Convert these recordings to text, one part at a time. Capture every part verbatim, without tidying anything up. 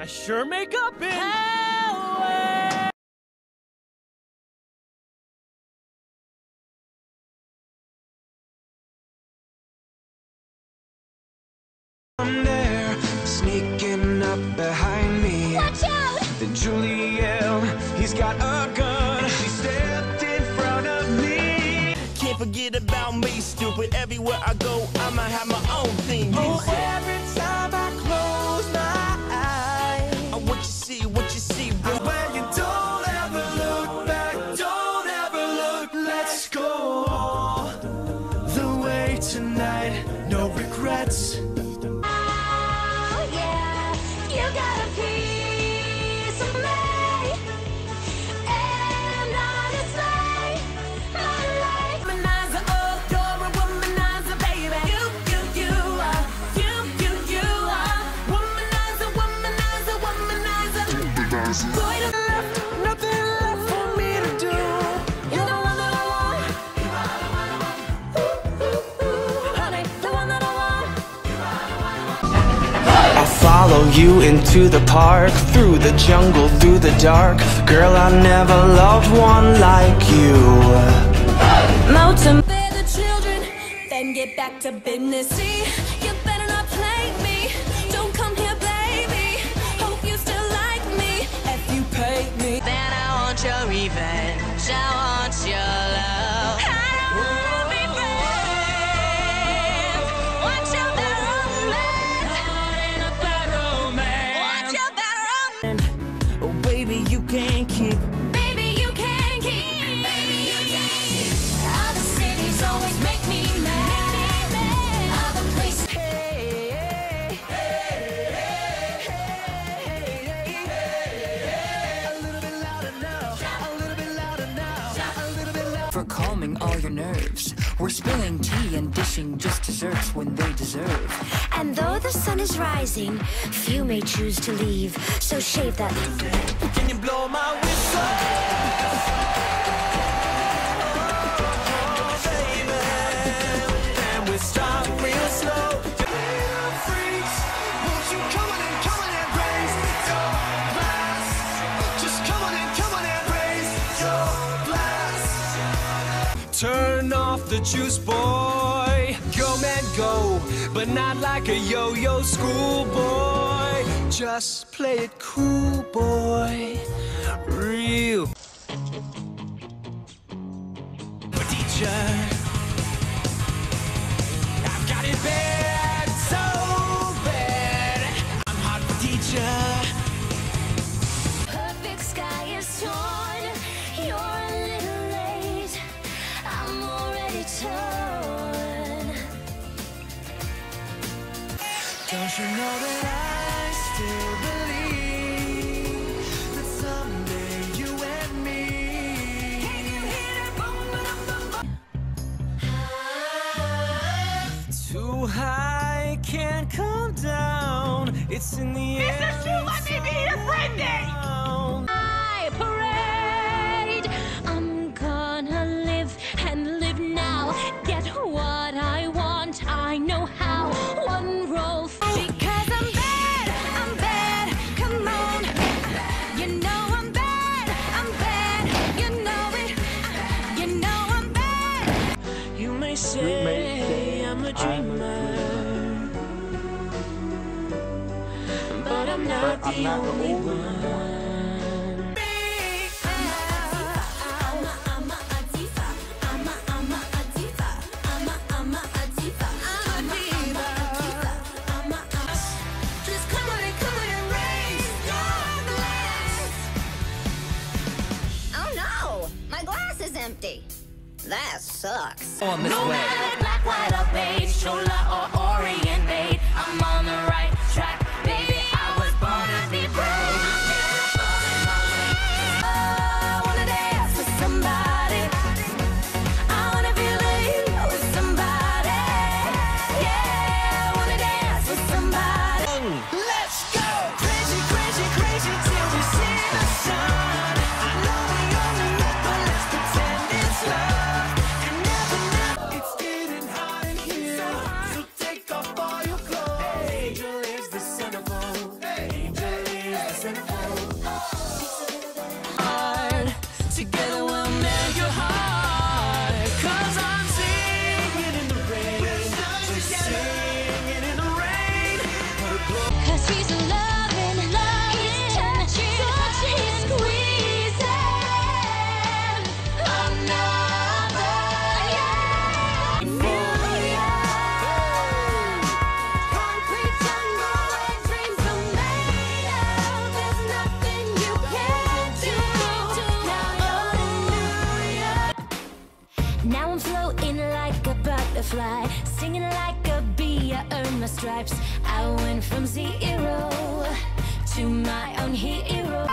I sure make up in L A. I'm there, sneaking up behind me. Watch out! Then Juliel, he's got a gun. She stepped in front of me. Can't forget about me, stupid. Everywhere I go, I'ma have my own theme music. Oh, every time I close my eyes, Oh, what you see, what you see, bro. when you don't ever look back, don't ever look. Let's go the way tonight, no regrets. Oh yeah, you got a piece of me, and honestly, my life. Womanizer, oh, you're a womanizer, baby. You, you, you are, you, you, you are. Womanizer, womanizer, womanizer. Boy, to the left, Nothing left for me to do. you're the one that I want. You are the one I want. Ooh, ooh, ooh, honey, the one that I want. I'll follow you into the park, through the jungle, through the dark. Girl, I never loved one like you. Mountain. Bear the children, then get back to business. See, you better not play me. Don't come here, baby. Hope you still like me if you pay me. Then I want your revenge, I want your love. I don't wanna be friends. Want your bad romance. Want your bad romance. Oh, baby, you can't keep. Baby, you can't keep. Baby, you can't keep. Other cities always make me mad. Other places. For calming all your nerves. We're spilling tea and dishing just desserts when they deserve. And though the sun is rising, few may choose to leave. So shave that. Can you blow my whistle? Oh, baby. And we start real slow. Little freaks, won't you come on and come on and raise your glass? Just come on and come on and raise your glass. Turn off the juice, boy. Go, man, go, but not like a yo-yo schoolboy. Just play it cool, boy. Real. Teacher, I've got it bad, so bad. I'm hot for teacher. Perfect sky is torn. You're a little late. I'm already torn. Don't you know that I still believe that someday you and me. Can you hear that boom, boom, boom, boom? Too high, can't come down. It's in the air. Mister Shoe, let me be your friend. My parade. I'm gonna live and live now. Get what I want. I know how. One roll. Because I'm bad. I'm bad. Come on. You know I'm bad. I'm bad. You know it. You know I'm bad. You may say I'm a dreamer, but I'm not the only one. Just come on and come on and raise your glass. Oh no! My glass is empty. That sucks. On this No way. matter black, white, or beige, Chola or Orient made, I'm on the right track, baby. I was born to be brave. I wanna dance with somebody. I wanna feel the heat with somebody. Yeah, I wanna dance with somebody. Let's go! Crazy, crazy, crazy till we see the sun. I know we only met, but let's pretend it's love. You never know. It's getting hot in here, so take off all your clothes. Angel is the sun. butterfly, singing like a bee. I earned my stripes. I went from zero to my own hero.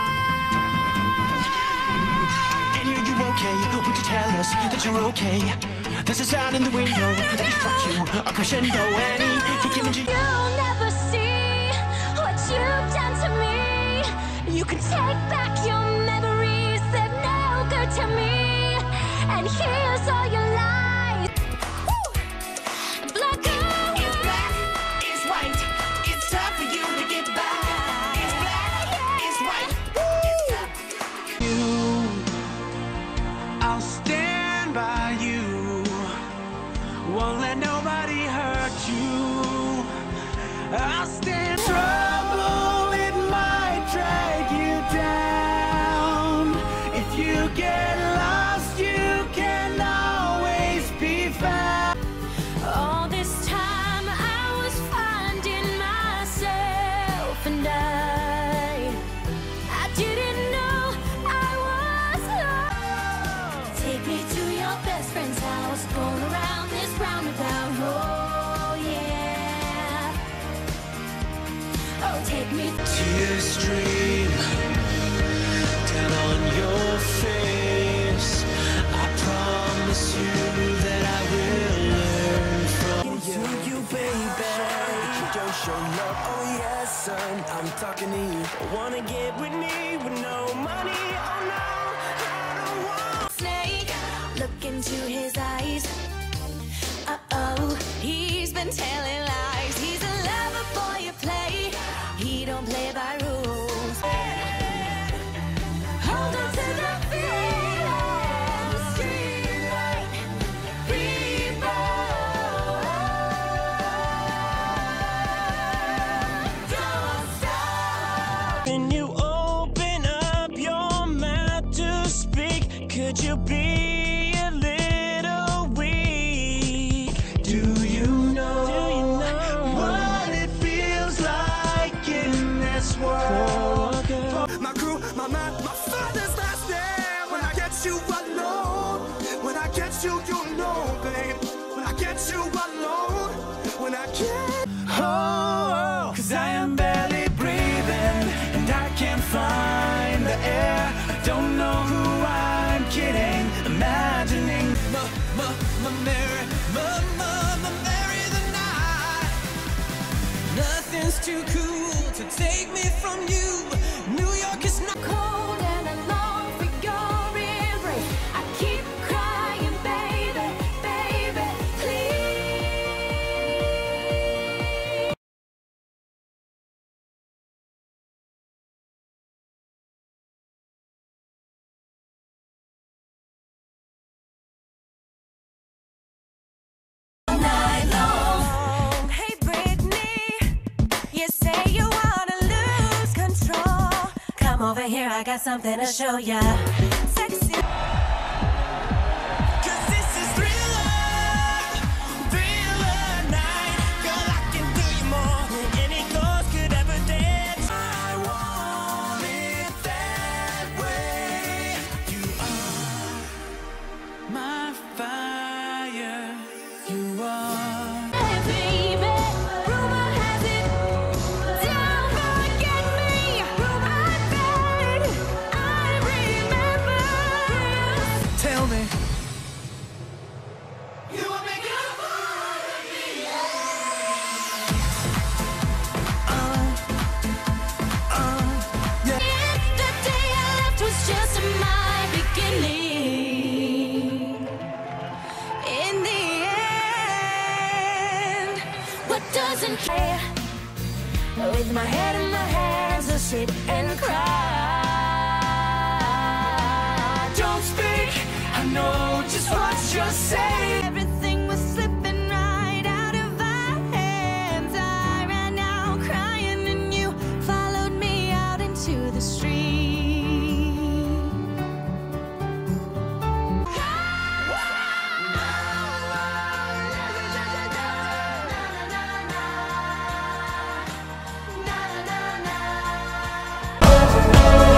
And are you okay? Would you tell us that you're okay? There's a sound in the window that distracts you. A crescendo, Annie. You're giving you. You'll never see what you've done to me. You can take back your memories, they're no good to me. And here's all your lies. Black and It's black, it's white. It's time for you to get back. It's black, it's white. It's time for you. I'll stand by you. Won't let nobody hurt you. I'll stand. Trouble, it might drag you down. If you get lost, you can always be found. all this time I was finding myself, and I I didn't know I was lost. Take me to your best friend's house, going around this roundabout. Oh yeah. Oh, take me. Tears stream down on your face. I promise you that I will learn from To you, baby. You don't show love. Oh yes, son. I'm talking to you. Wanna get with me with no money? Oh no, I don't want. Snake, look into his eyes. Uh-oh, he's been telling lies. He's a lover boy you play. He don't play by rules. Hold on to the feeling. Street light, people. Don't stop. When you open up your mouth to speak, could you be a little weak? Do you know, Do you know what it feels like in this world? My crew, my man, my father's last name. When I get you alone, when I get you, you know, babe. When I get you alone, when I get. Oh, cause I am barely breathing and I can't find the air. I don't know who I'm kidding, imagining. Ma, ma, ma, Mary, ma, ma, ma, Mary the night. Nothing's too cool to take me from you. New York is not Cold and I long for your embrace. I keep crying, baby, baby, please. Night long. Hey Britney, you say you wanna lose control. Come over here, I got something to show ya. Sexy. Cause this is Thriller, Thriller night. Girl, I can do you more than any ghost could ever dance. I want it that way. You are my fire. You are. Hey baby, rumor has it, don't forget me. I bet I remember. Tell me. You were making a fool of me. The day I left was just my beginning. In the end, what doesn't care? With my head in my hands, I'll sit and cry. Don't speak, I know just what you're saying. Everything was slipping right out of our hands. I ran out crying, and you followed me out into the street. Na, na, na, na.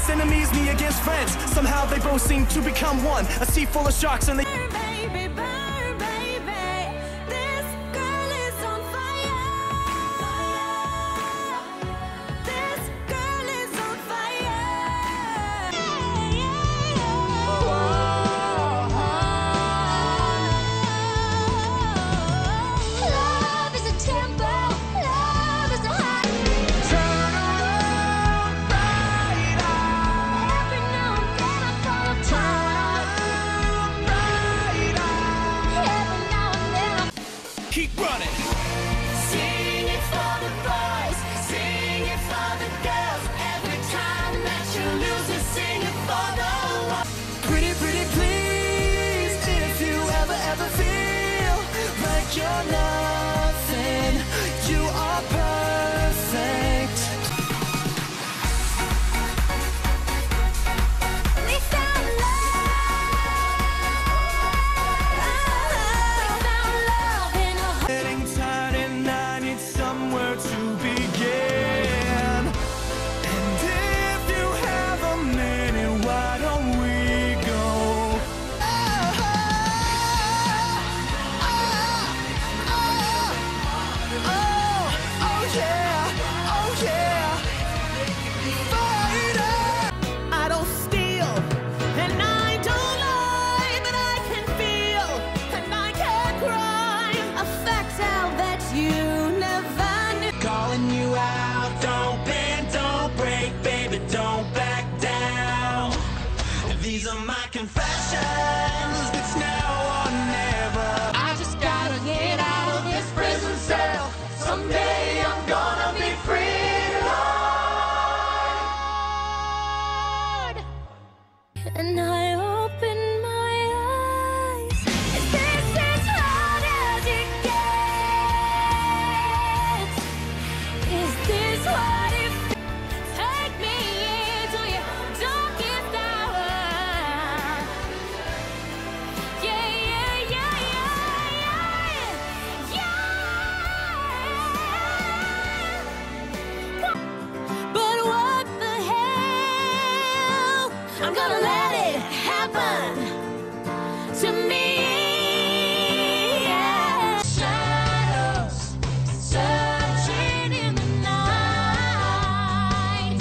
us enemies, me against friends. Somehow they both seem to become one. A sea full of sharks and they Baby, burn, baby, this girl is on fire. This girl is on fire. Love is a tempo, love is a high. turn around right eye. Every now and then I fall apart. Right eye. Every now and then I Keep running. sing it for the boys, sing it for the girls. Every time that you lose it, sing it for the world. Pretty, pretty please, if you ever, ever feel like you're nothing, you are perfect. We found love. We found love in a Getting tired and I need somewhere to begin. And if you have a minute, why don't we go? Oh, oh, oh, oh yeah, oh yeah. Fighter! I don't steal, and I don't lie, but I can feel, and I can cry. A fact out that you never knew. Calling you out, don't bend, don't break, baby, don't back down. These are my confessions, it's now or never. I just gotta get out of this prison cell. Someday I'm gonna be free, Lord. And I open my eyes. Is this as hard as it gets? Is this what it feels? Take me into your darkest hour. Yeah, yeah, yeah, yeah, yeah, yeah. But what the hell? I'm gonna let it happen to me. Yeah. Shadows searching in the night.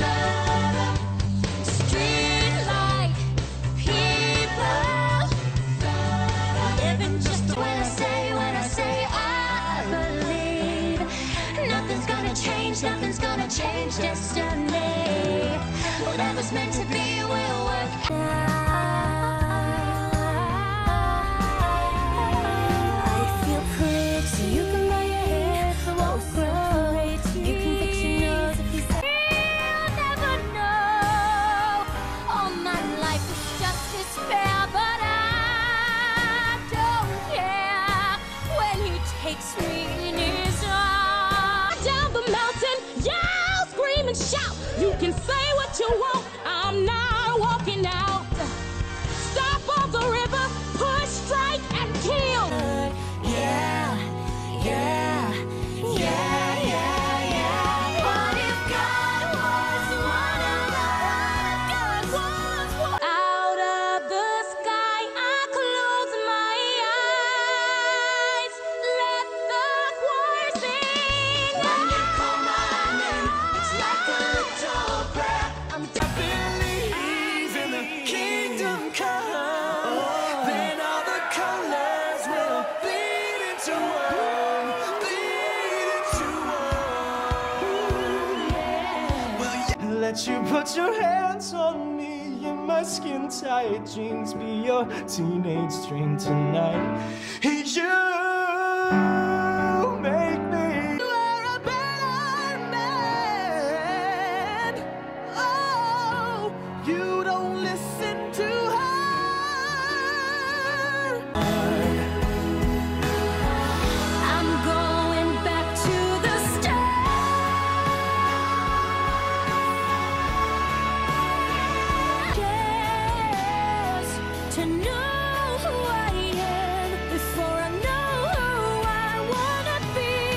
Streetlight people living just when I say, when I say I believe nothing's gonna change, nothing's gonna change destiny. Whatever's meant to be will work I feel pretty. You can buy your hair, won't grow. You can fix your nose if you say. You'll never know. All my life was just despair, but I don't care when he takes me in his arms. Down the mountain, yell, scream and shout. You can say what you want. I'm not walking out. Stop on the river, push, strike, and kill. Yeah, yeah, yeah, yeah, yeah. What if God was one of us? God was one. Out of the sky, I close my eyes. Let the choir sing. When you call my name, it's like a little prayer. I'm I believe in the kingdom come. Then all the colors will bleed into one, bleed into one. Will you let you put your hands on me in my skin tight jeans? Be your teenage dream tonight. You make me. You are a better man. Oh, you don't listen to her. I'm going back to the start. Yes, to know who I am before I know who I wanna be.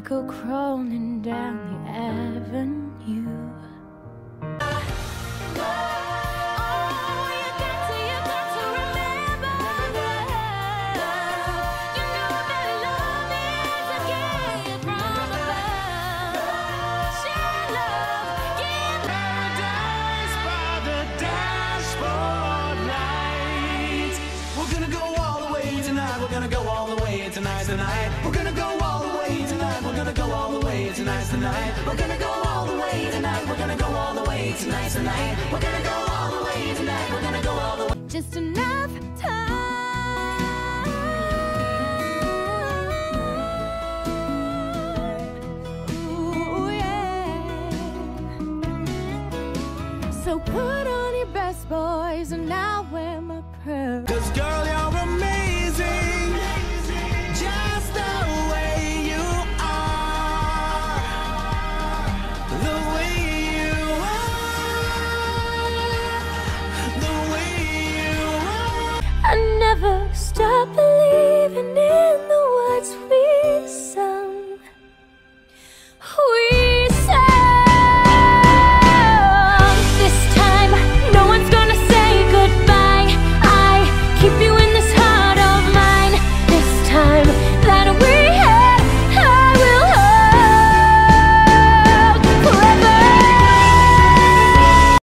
go crawling down the avenue. Tonight, tonight, we're gonna go all the way tonight. We're gonna go all the way tonight, tonight. We're gonna go all the way tonight. We're gonna go all the way tonight, tonight. We're gonna go all the way tonight. We're gonna go all the way. Just tonight.